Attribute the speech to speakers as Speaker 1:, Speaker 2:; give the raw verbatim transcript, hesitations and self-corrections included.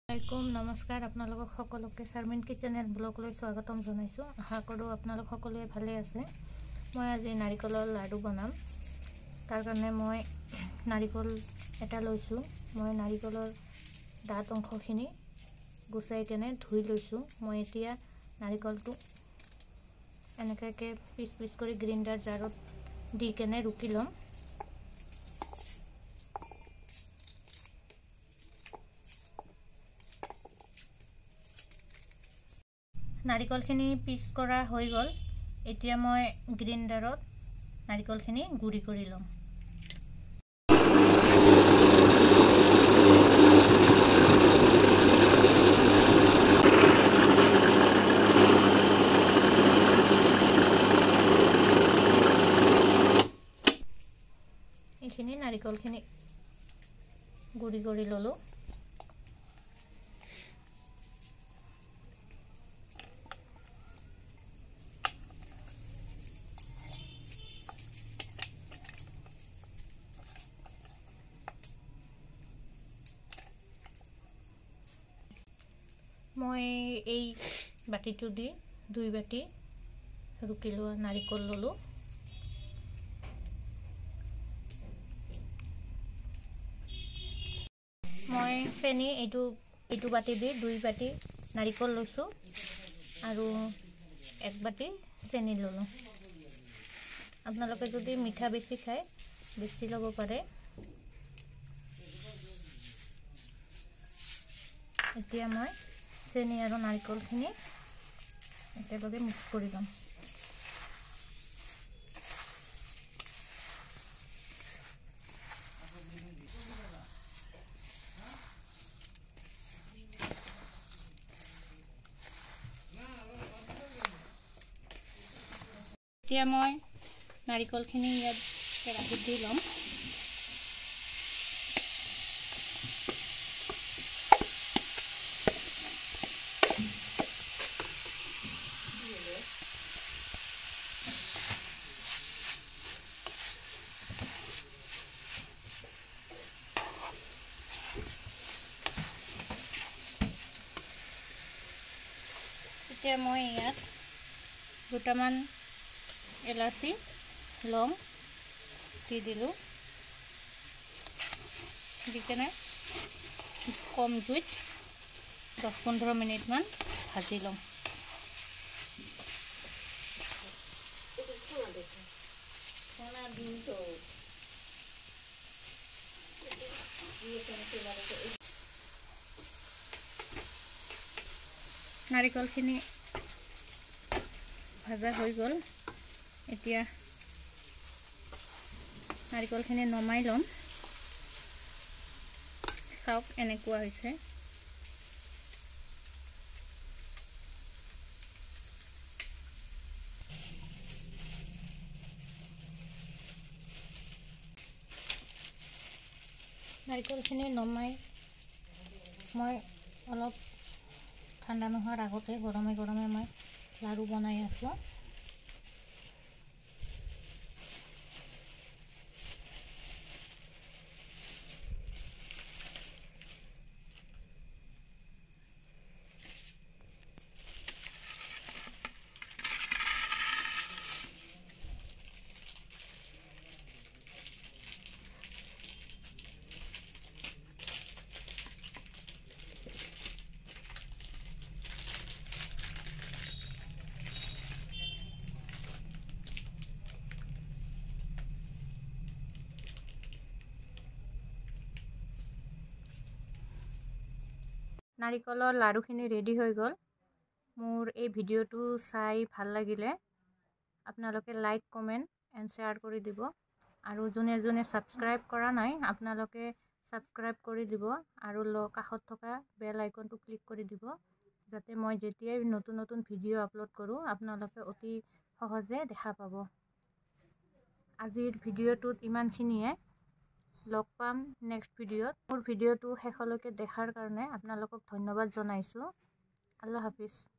Speaker 1: আসসালামুআলাইকুম নমস্কাৰ আপোনালোকক সকলোকে শাৰমিন কিচেনেল ব্লগলৈ স্বাগতম জনাইছোঁ। আশা কৰোঁ আপোনালোক সকলোৱে ভালে আছে। মই আজি নাৰিকলৰ লাডু বনাম। তাৰ কাৰণে মই নাৰিকল এটা লৈছোঁ। মই নাৰিকলৰ দাঁত অংশখিনি গুচাই কেনে ধুই লৈছোঁ। মই এতিয়া নাৰিকলটো এনেকৈ পিচ পিচ কৰি গ্ৰাইণ্ডাৰ জাৰত দি কেনে ৰুকি ল'ম। নাৰিকলখিনি পিচ কৰা হৈ গ'ল। এতিয়া মই গ্ৰাইণ্ডাৰত নাৰিকলখিনি গুড়ি কৰি ল'ম। এইখিনি নাৰিকলখিনি গুড়ি কৰি ল'লোঁ। মই এই বাটিটো দি দুই বাটি ৰুকি লোৱা নাৰিকল ল'লোঁ। মই চেনি এইটো এইটো বাটি দি দুই বাটি নাৰিকল লৈছোঁ আৰু এক বাটি চেনি ল'লোঁ। আপোনালোকে যদি মিঠা বেছি খায় বেছি ল'ব পাৰে। এতিয়া মই চেনি আৰু নাৰিকলখিনি একেলগে মিক্স কৰি ল'ম। এতিয়া মই নাৰিকলখিনি ইয়াত কেৰাহীত দি ল'ম। এতিয়া মই ইয়াত দুটামান এলাচি লং দি দিলোঁ। দি কেনে কম জুইত দহ পোন্ধৰ মিনিটমান ভাজি ল'ম। নাৰিকলখিনি ভাজা হৈ গ'ল। এতিয়া নাৰিকলখিনি নমাই ল'ম। চাওক এনেকুৱা হৈছে। নাৰিকলখিনি নমাই মই অলপ ঠাণ্ডা নোহোৱাৰ আগতে গৰমে গৰমে মই লাড়ু বনাই আছোঁ। নাৰিকলৰ লাড়ুখিনি ৰেডি হৈ গ'ল। মোৰ এই ভিডিঅ'টো চাই ভাল লাগিলে আপোনালোকে লাইক কমেণ্ট এণ্ড শ্বেয়াৰ কৰি দিব। আৰু যোনে যোনে ছাবস্ক্ৰাইব কৰা নাই আপোনালোকে ছাবস্ক্ৰাইব কৰি দিব আৰু কাষত থকা বেল আইকনটো ক্লিক কৰি দিব, যাতে মই যেতিয়াই নতুন নতুন ভিডিঅ' আপলোড কৰোঁ আপোনালোকে অতি সহজে দেখা পাব। আজিৰ ভিডিঅ'টোত ইমানখিনিয়ে। লগ পাম নেক্সট ভিডিঅ'ত। মোৰ ভিডিঅ'টো শেষলৈকে দেখাৰ কাৰণে আপোনালোকক ধন্যবাদ জনাইছোঁ। আল্লাহ হাফিজ।